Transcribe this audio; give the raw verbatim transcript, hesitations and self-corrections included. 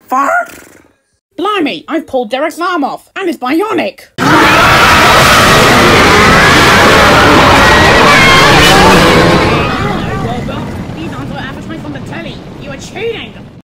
Fuck! Blimey, I've pulled Derek's arm off, and it's bionic! These aren't advertised on the telly. You are cheating!